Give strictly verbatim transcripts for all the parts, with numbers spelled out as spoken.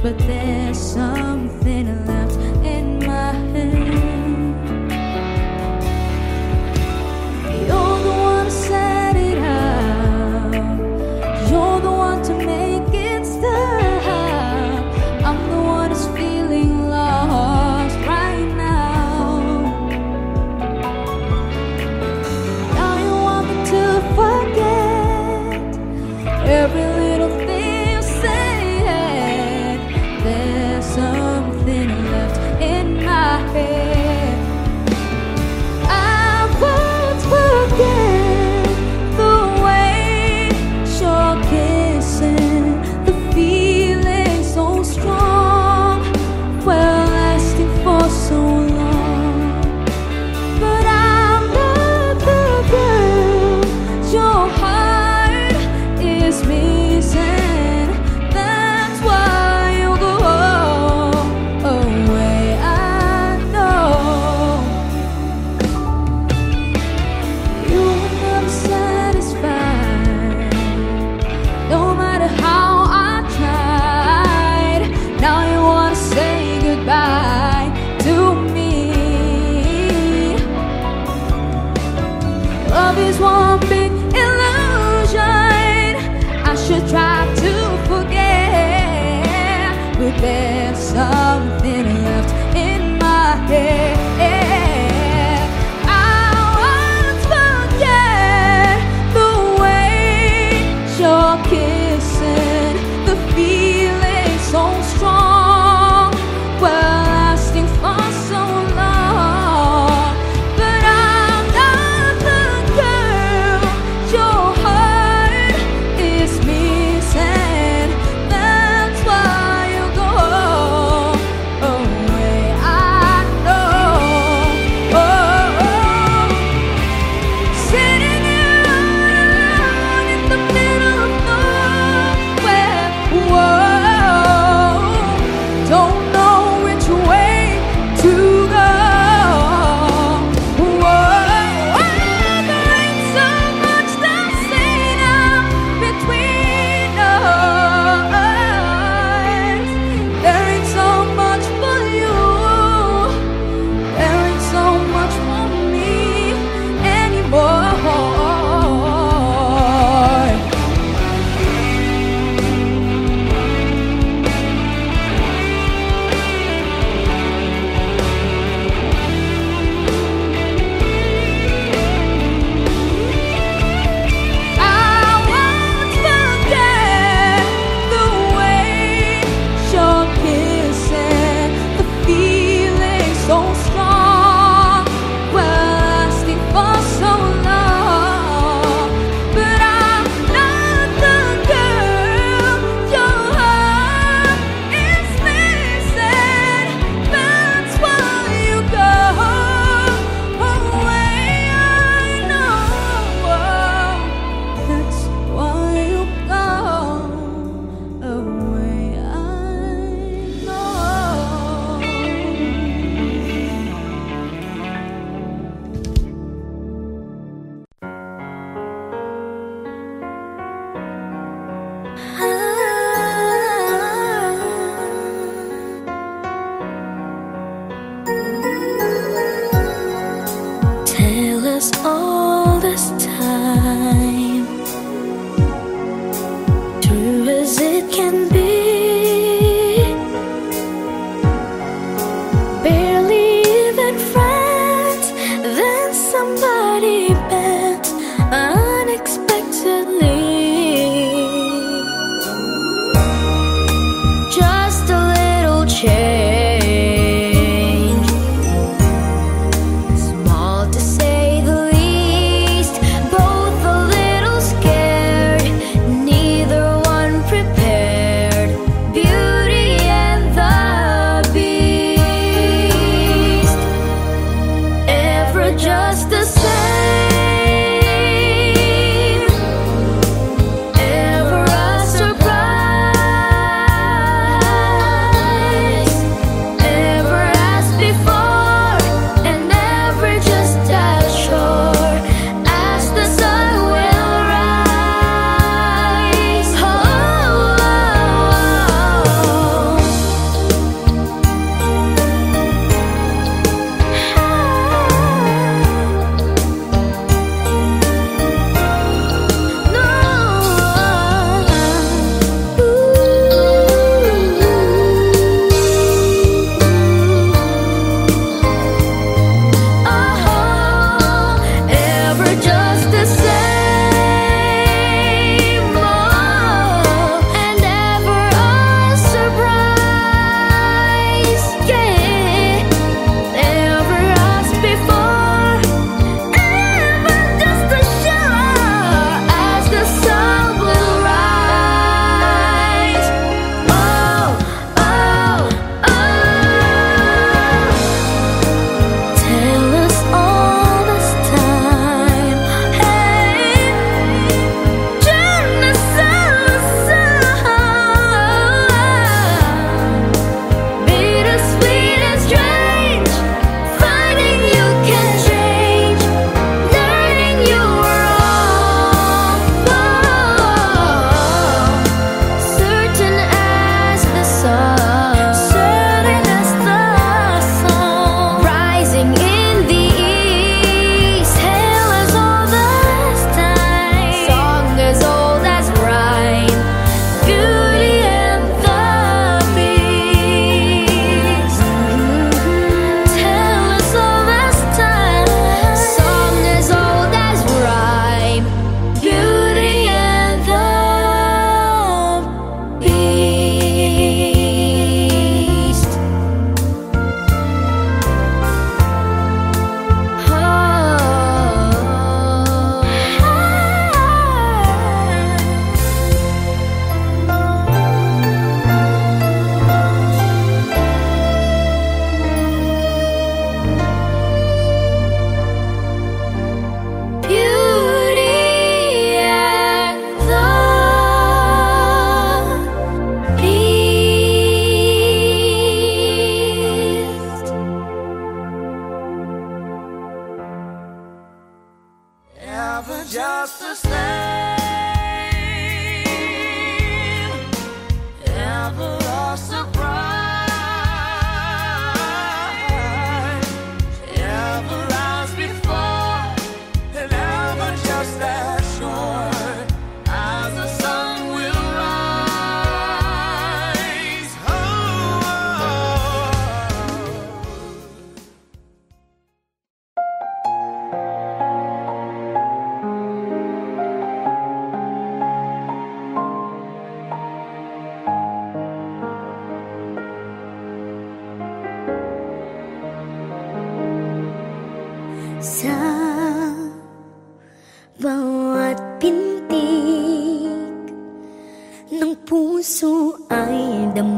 but there's something left in my head. You're the one to set it out. You're the one to make it stop. I'm the one who's feeling lost right now. Now you want me to forget every little thing you said. There's something left in my head. I won't forget the way you're kissing, the feeling so strong, well lasting for so long. But I'm not the girl your heart is missing. That's why you go away. I know you were never satisfied, no matter how I tried. Now you wanna say goodbye to me. Love is one big illusion. I should try to forget, but there's something left in my head. I won't forget the way you're kissing, the feeling so strong, well lasting for so long. But I'm not the girl your heart is missing. That's why you go away. I know. Oh, oh. Sitting here alone in the middle of nowhere. Whoa, don't know which way to go. Whoa, there ain't so much to say now between us. There ain't so much for you. There ain't so much for me anymore. I won't forget the way you're kissing, the feeling so strong, well lasting for so long. But I'm not the girl your heart is missing. That's why you go away. I know. That's why you go away. I Tell us all this time, true as it can be. Barely even friends, then somebody bent unexpectedly. Just a little change, small to say the least, both a little scared, neither one prepared. Beauty and the Beast, ever just the same, ever a surprise.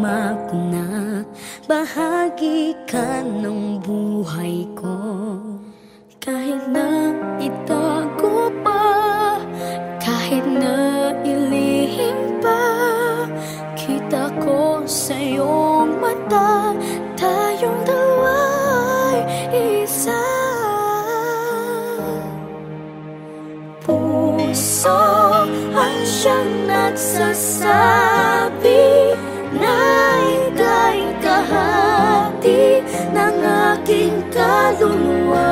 Nadarama ko na bahagi ka ng buhay ko. Kahit na itago pa, kahit na ilihim pa, kita ko sa iyong mata, tayong dalawa'y isa. Puso ang siyang nagsasabi na ika'y kahati ng aking kaluluwa.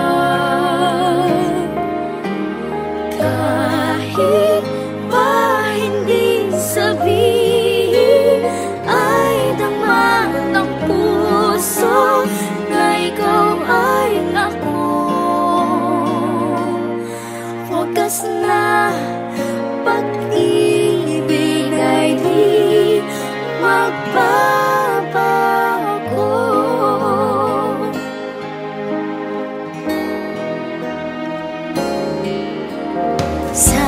Kahit pa hindi sabihin, ay dama ng puso na ikaw ay ako. Wagas na pag-ibig ay di magbabago. Sa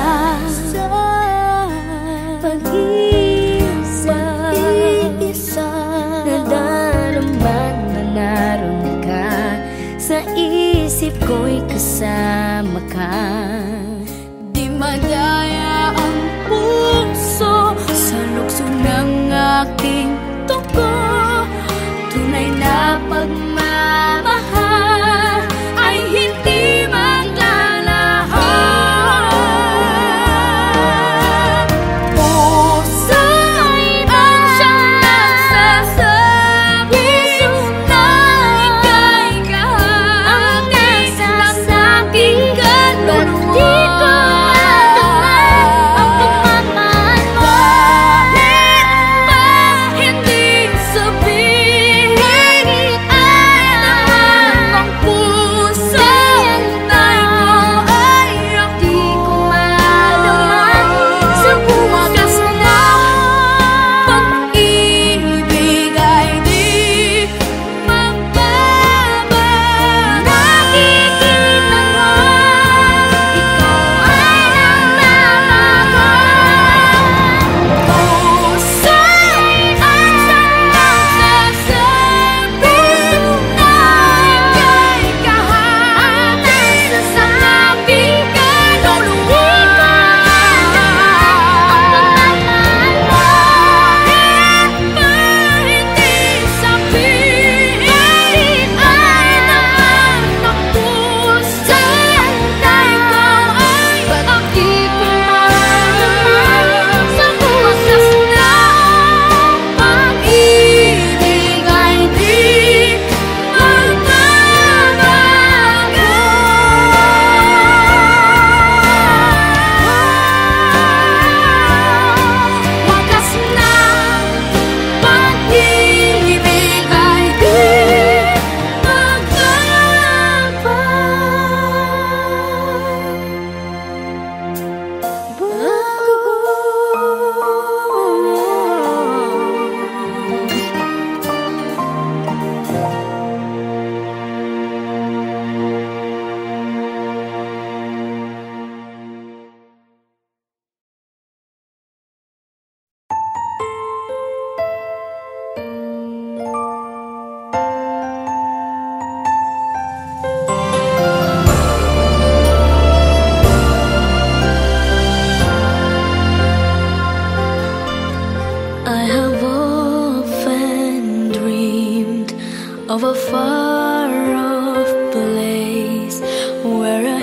pag-iisa, nadarama na naroon ka, sa isip ko'y kasama ka. Di madaya ang puso sa lukso ng aking tugo. Tunay na pagmamahal ay hindi maglalahat. Puso ang siyang nagsasabi na ika'y kahati ng aking kaluluwa. Of a far-off place where a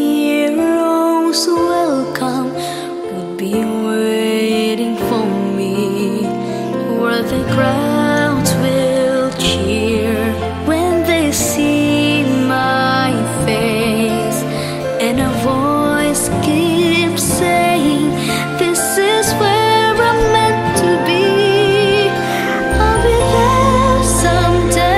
hero's welcome would be waiting for me, where the crowds will cheer when they see my face, and a voice keeps saying, "This is where I'm meant to be." I'll be there someday.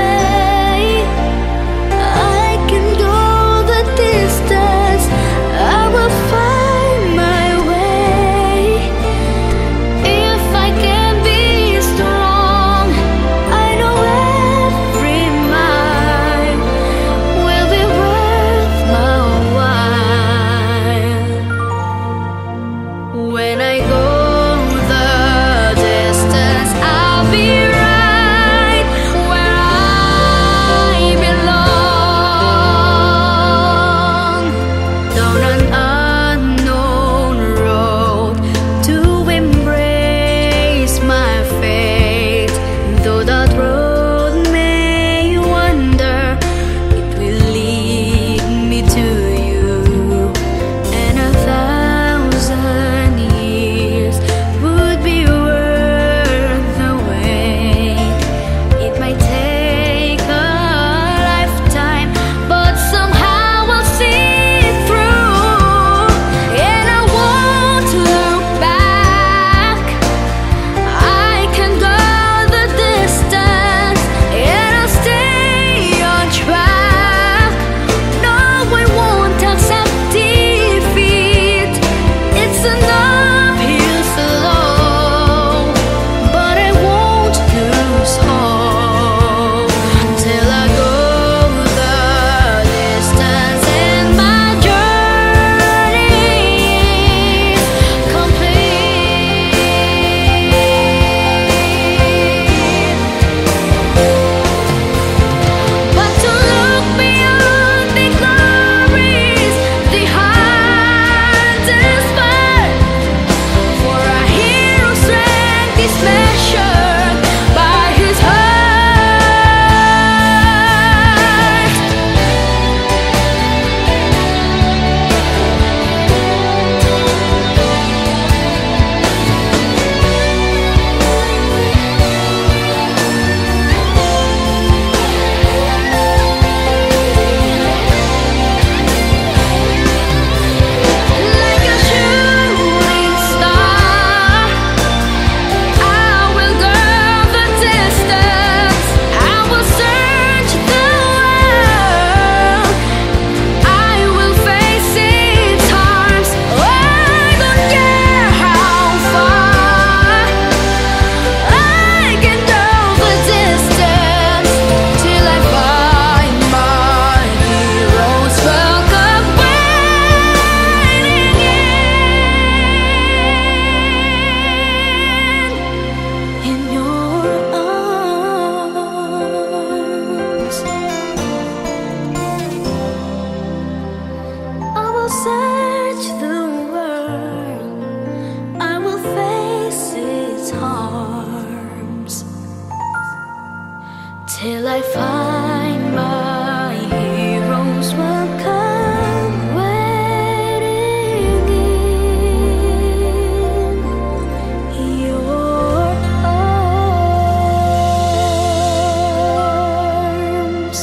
Strong till I find my heroes will come waiting in your arms.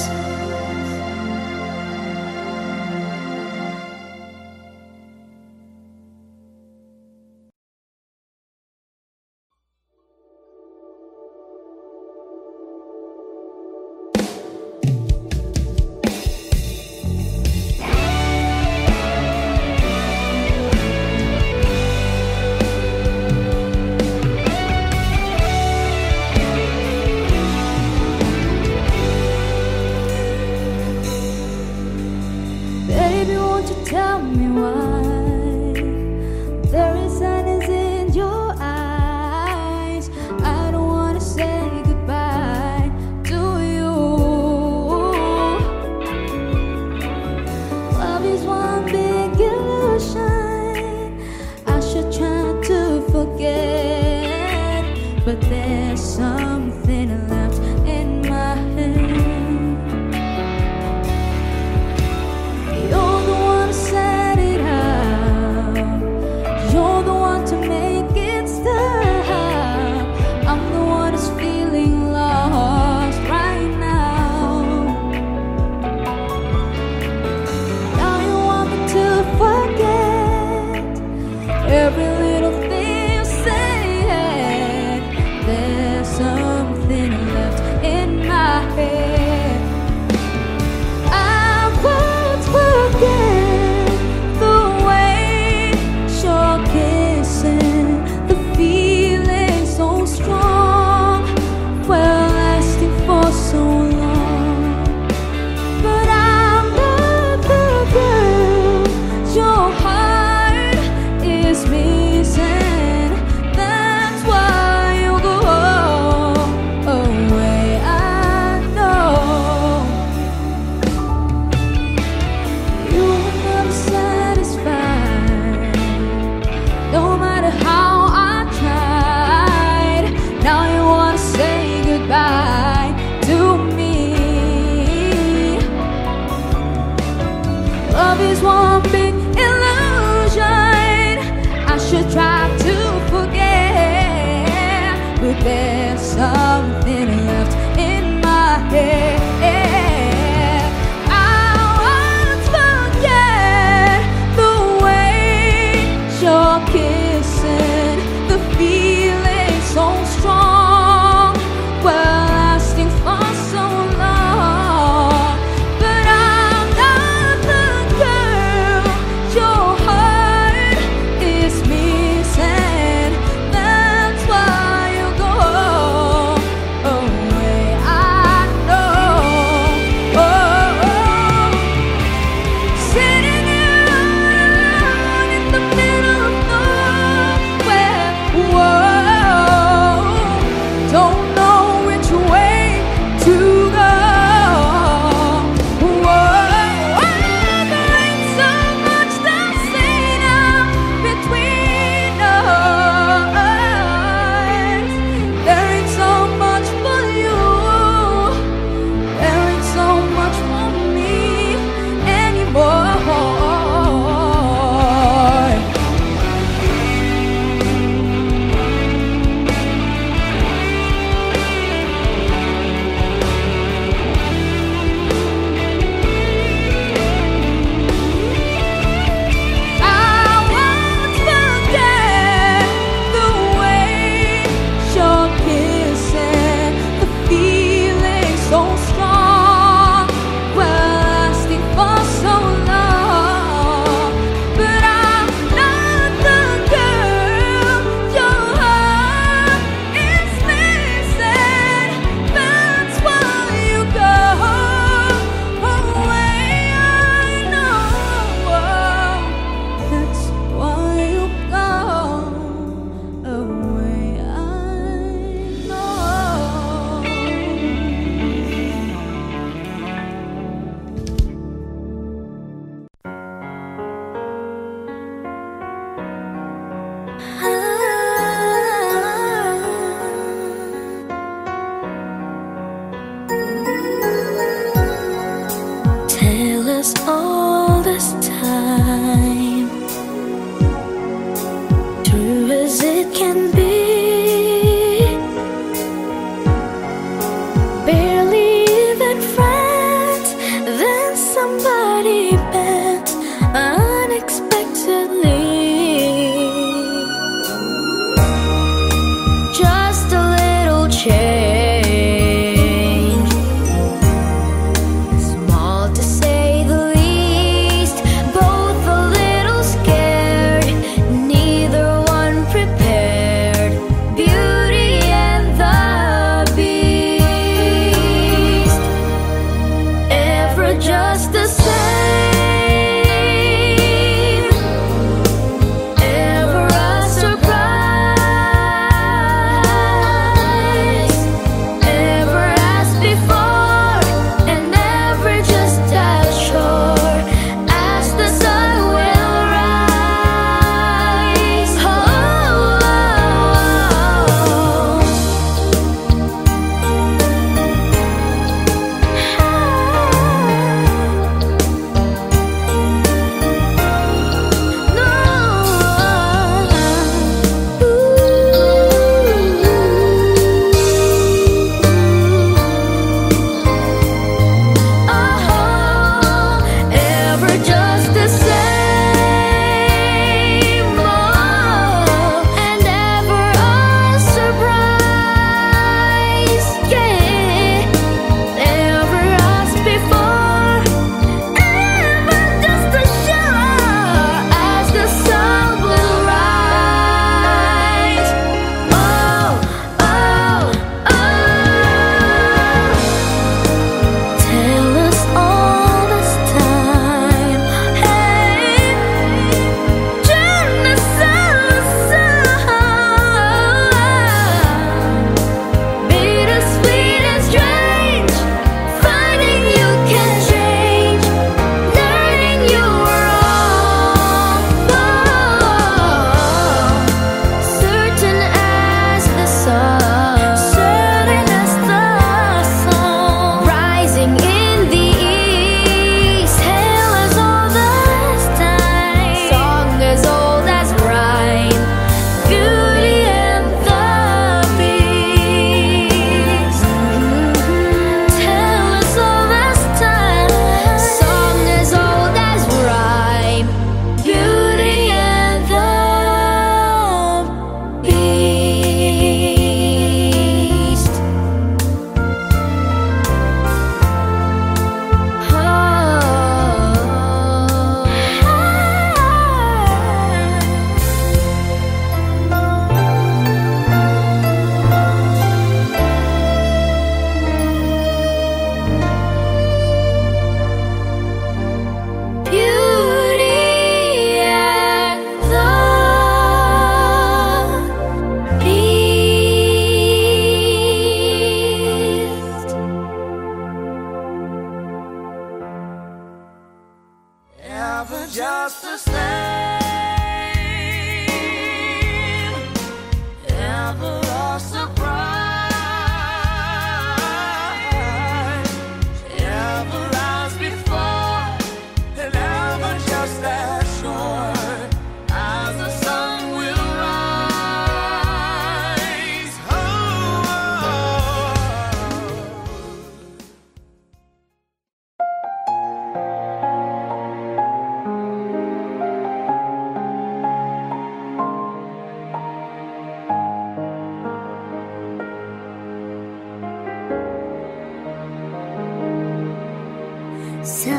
Sa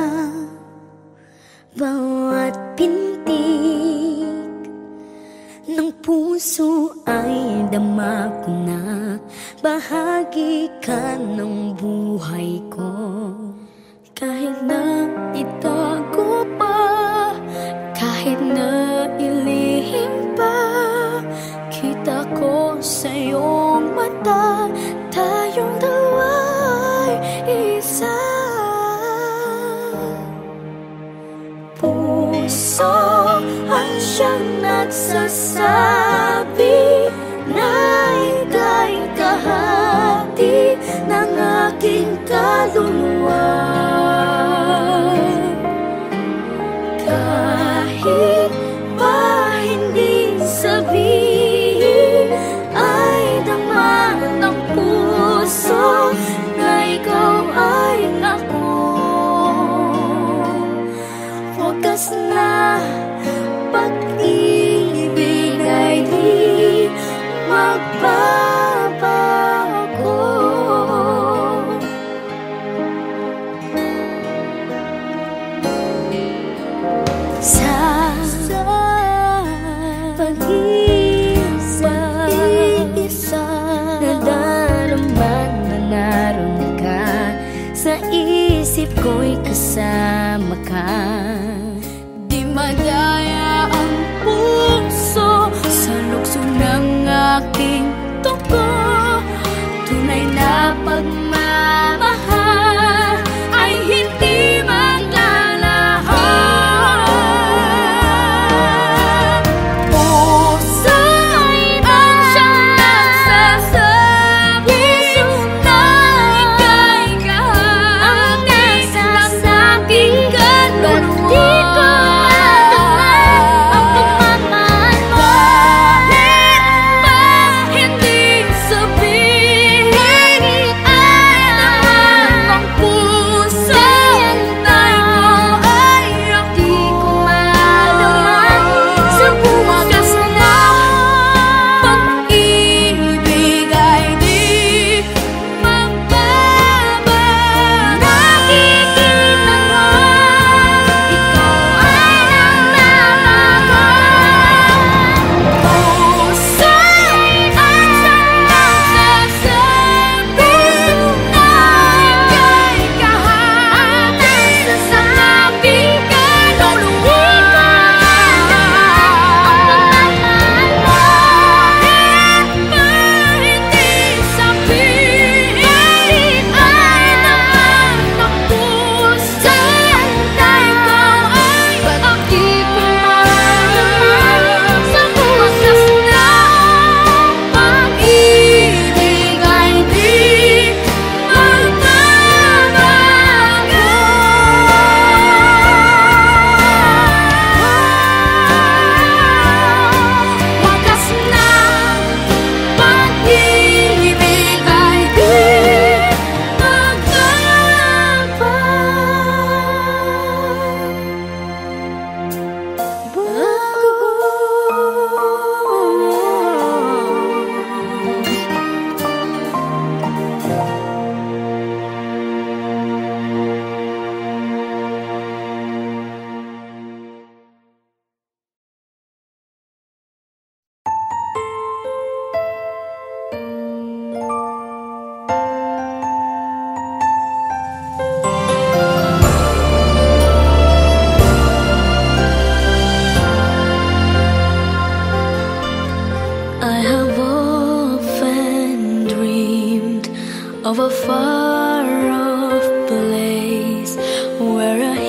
bawat pintig ng puso ay dama ko na bahagi ka ng buhay ko. Kahit na itago pa, kahit na ilihim pa, kita ko sa iyong mata, tayong dalawa'y isa. Puso ang siyang nagsasabi na ika'y kahati ng aking kaluluwa. Kahit pa hindi sabihin, ay dama ng puso na ikaw ay ako. Wagas na pag-ibig ay di magbabago. Sa pag-iisa, nadarama na naroon ka, sa isip ko'y kasama ka. Di madaya ang puso sa lukso ng aking tugo. Tunay na pagmamahal ay hindi maglalahad. Puso ang siyang nagsasabi na ika'y kahati ng aking kaluluwa. Of a far-off place where a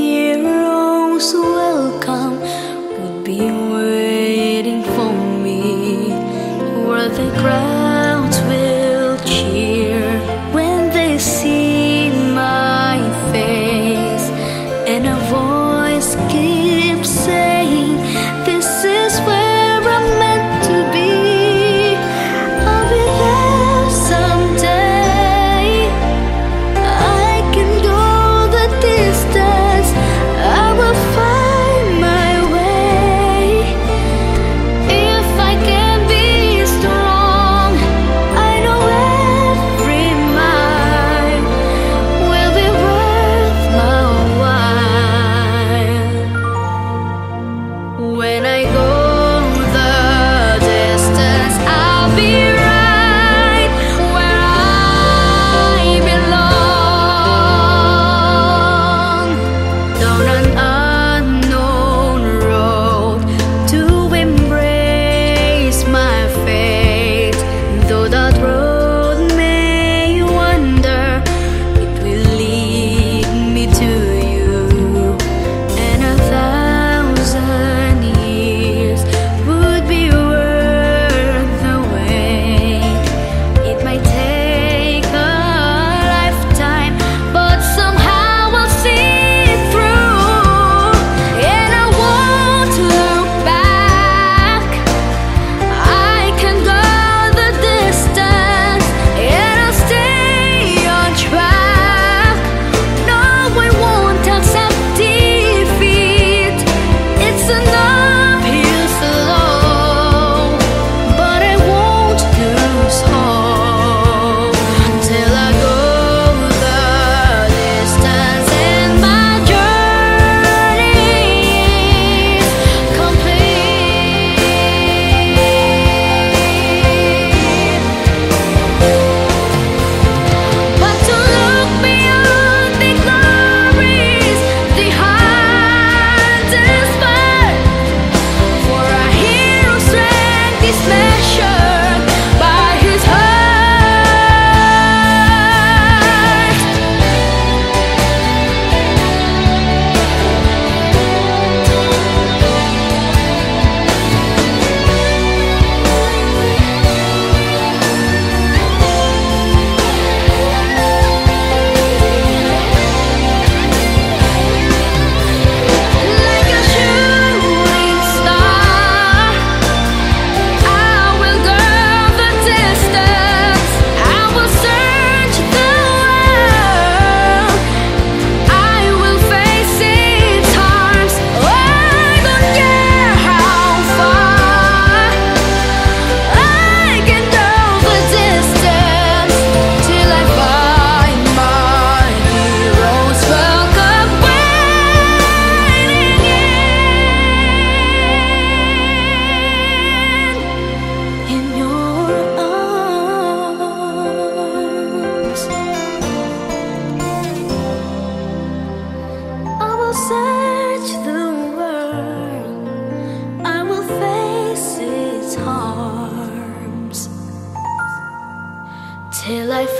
hero's welcome would be waiting for me, where the crowds will cheer when they see my face, and a voice keeps saying, "This is where I'm meant to be." I'll be there someday.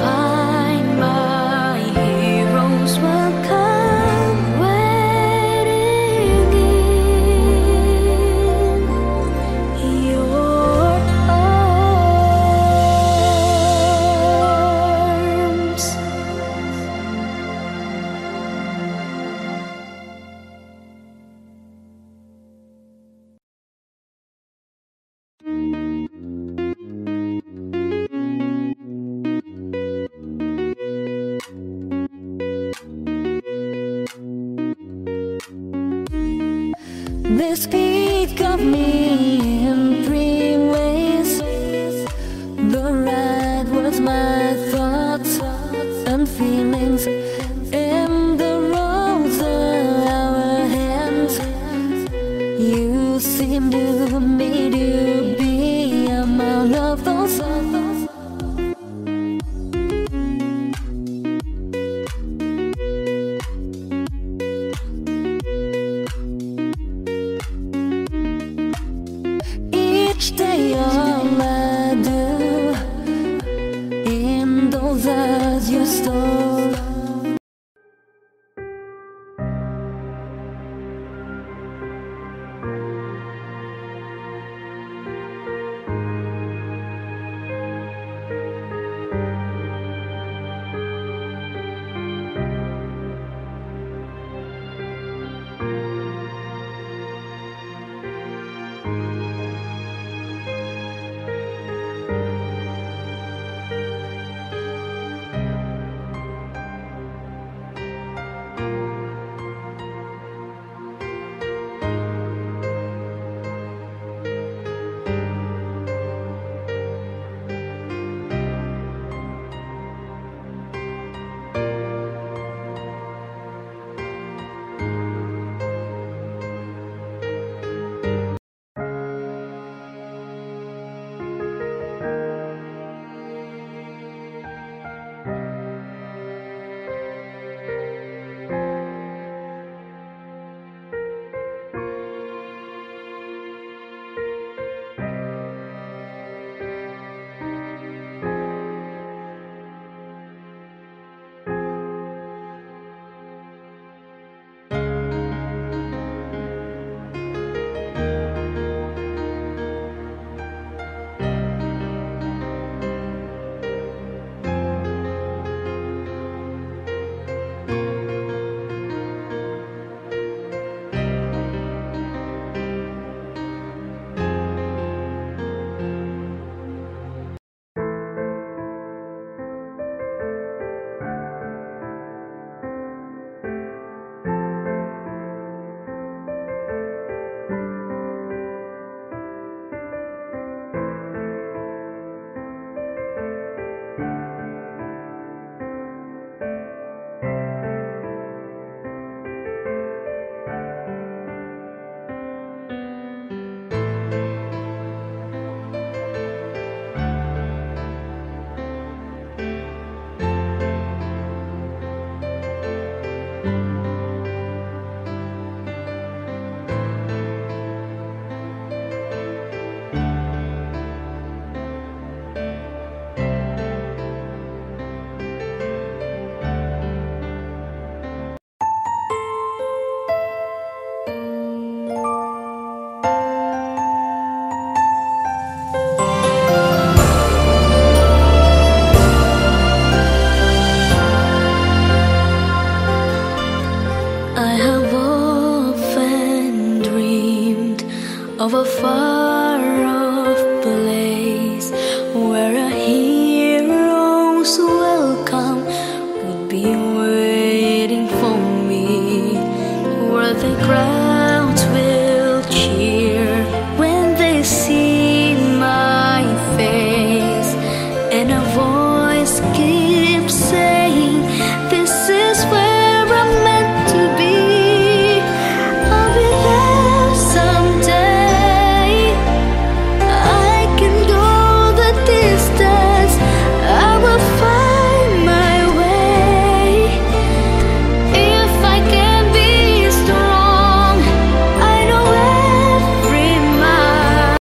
find my heroes will come waiting in your arms. They speak of me in three ways. The right was my thoughts and feelings, and the roads are our hands. You seem to me to be among of those others. Each day all I do in those eyes you stole. I have often dreamed of a far